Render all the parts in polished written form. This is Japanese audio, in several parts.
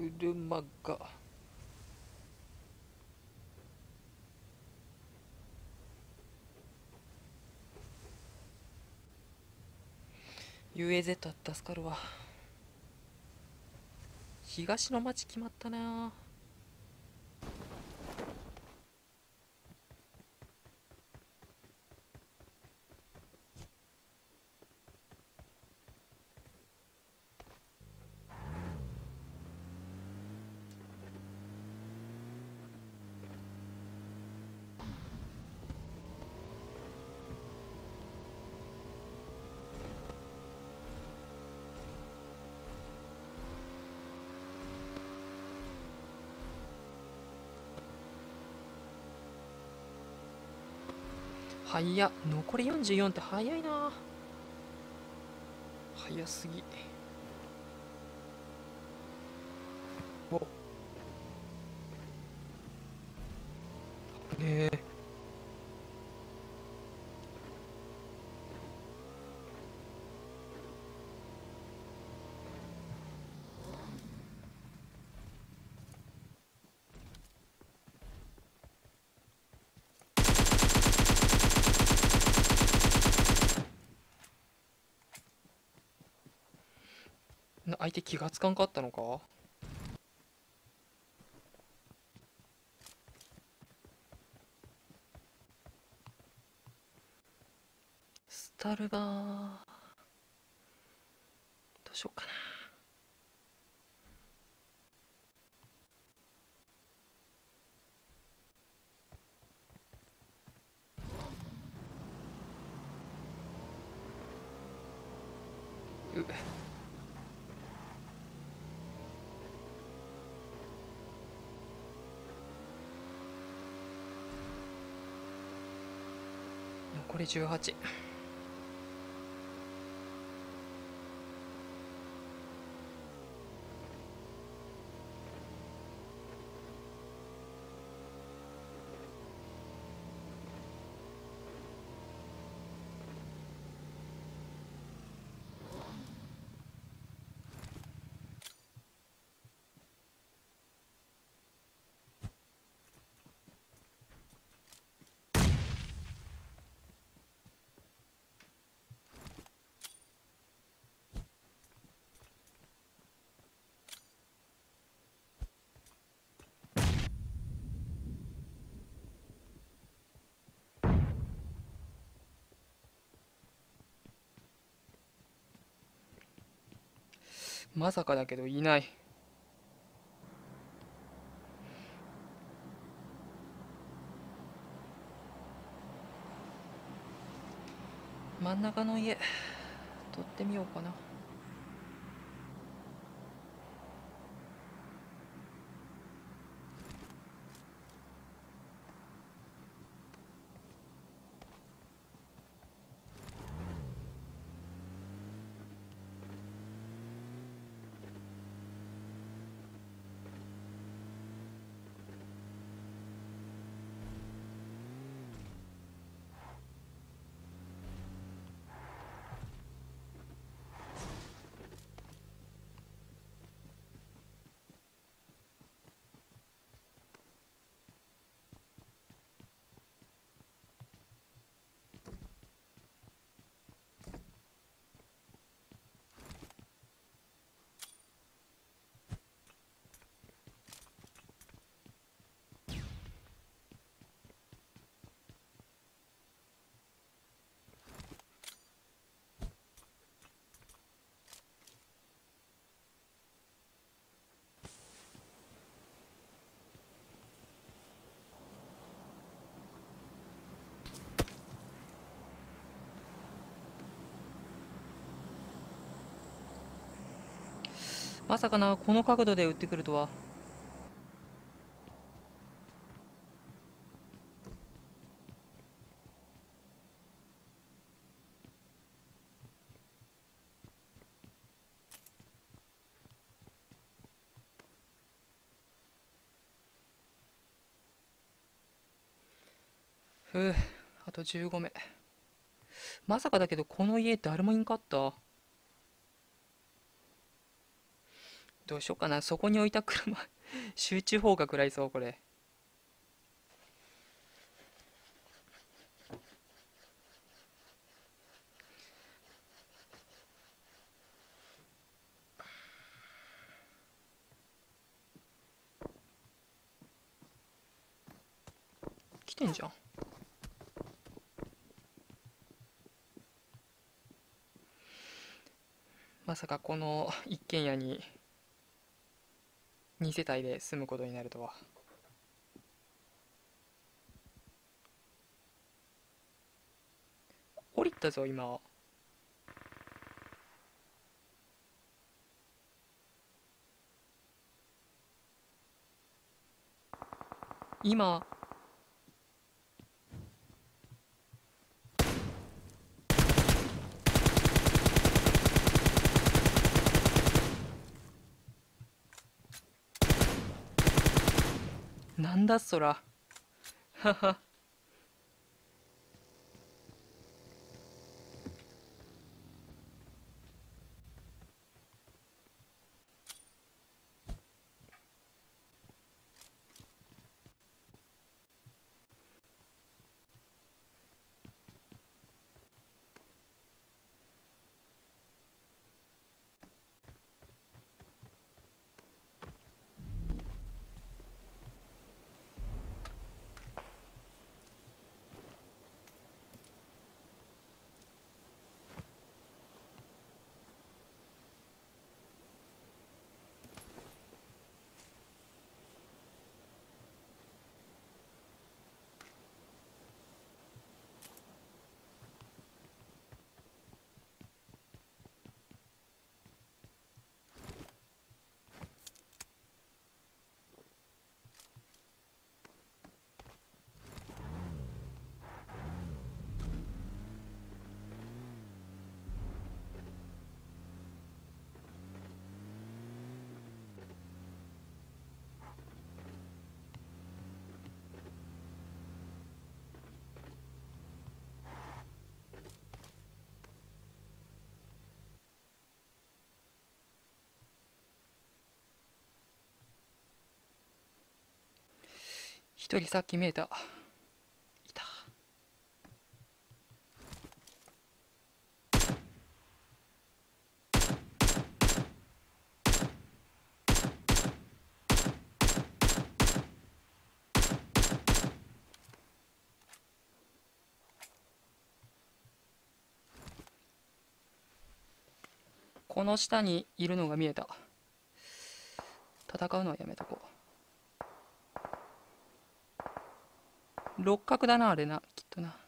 車が。UAZ あった助かるわ。東の町決まったな。早っ。残り44って早いな。早すぎ。お、ねえ。相手気がつかんかったのか。スタルバー、どうしようかな。う残り18。まさかだけどいない。真ん中の家取ってみようかな。まさかな、この角度で撃ってくるとは。ふう、あと15目。まさかだけどこの家誰もいんかった。 どうしようかな。そこに置いた車集中砲火食らいそう、これ。来てんじゃん。まさかこの一軒家に2世帯で住むことになるとは。降りたぞ今。今。なんだそら。はは。一人さっき見えた。いた。この下にいるのが見えた。戦うのはやめとこう。六角だなあれな、きっとな。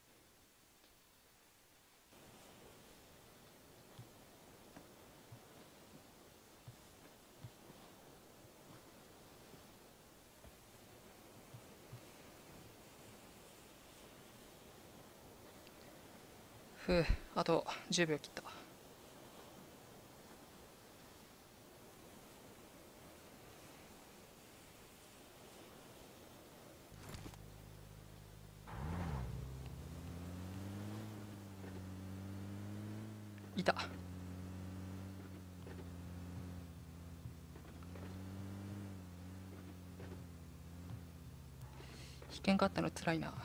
ふう、あと10秒切った。いた。危険があったのつらいな。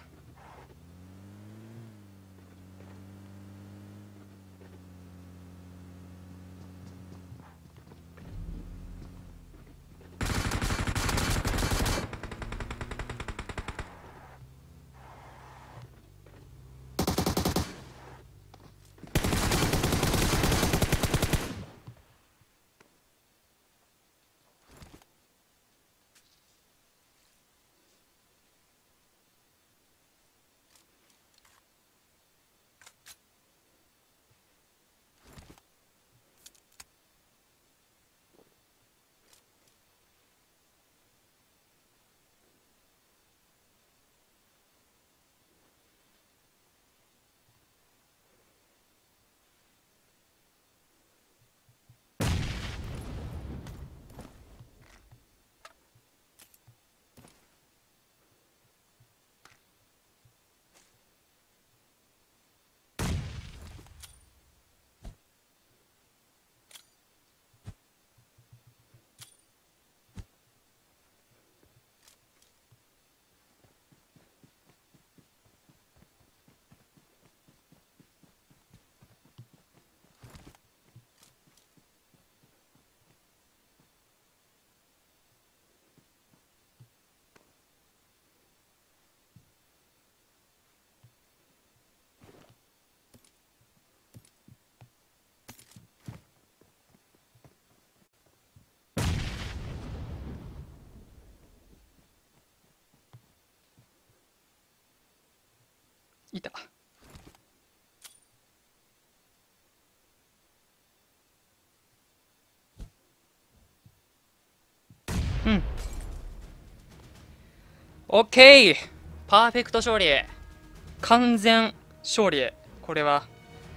いた。うん。オッケー、パーフェクト勝利。完全勝利。これは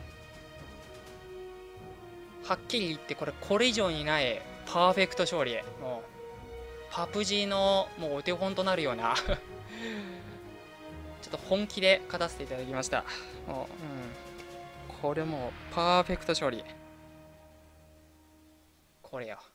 はっきり言ってこれ以上にないパーフェクト勝利。もうパプジーのもうお手本となるようなちょっと本気で勝たせていただきました。もう、これもうパーフェクト勝利。これよ。